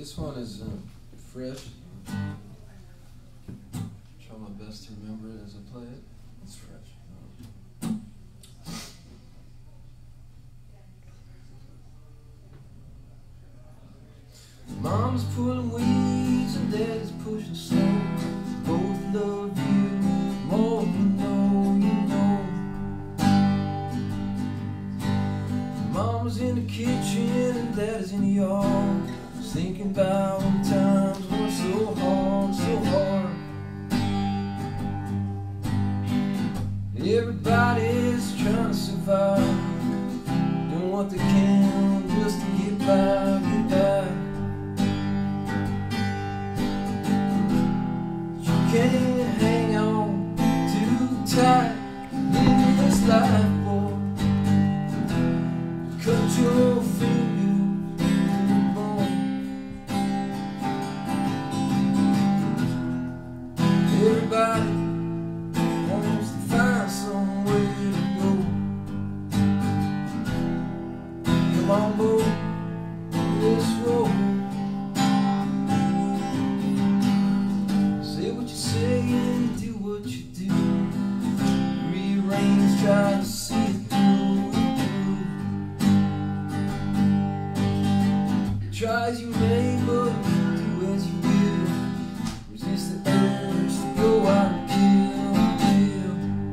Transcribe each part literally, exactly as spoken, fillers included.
This one is uh, fresh. Try my best to remember it as I play it. It's fresh. Mom's pulling weeds and Daddy's pushing snow. Both love you more than you know, you know. Mama's in the kitchen and Daddy's in the yard, thinking about when times were so hard, so hard. Everybody's trying to survive, doing what they can just to get by, get by. You can't hang on too tight in this life, boy. Cut your fingers in the bone. Everybody wants to find somewhere to go. Come on, boy, let's roll. Say what you say and do what you do. Rearrange, try to see it through. Try as you may, but do as you will. Resist the urge to go out and kill,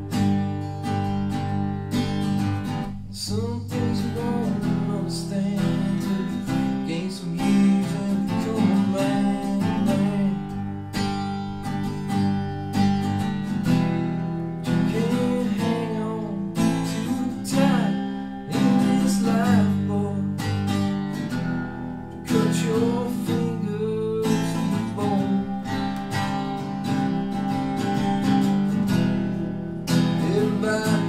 kill. Some things you won't understand till you gain some years and become a man, man. You can't hang on too tight in this life, boy. Cut your fingers to the bone. Everybody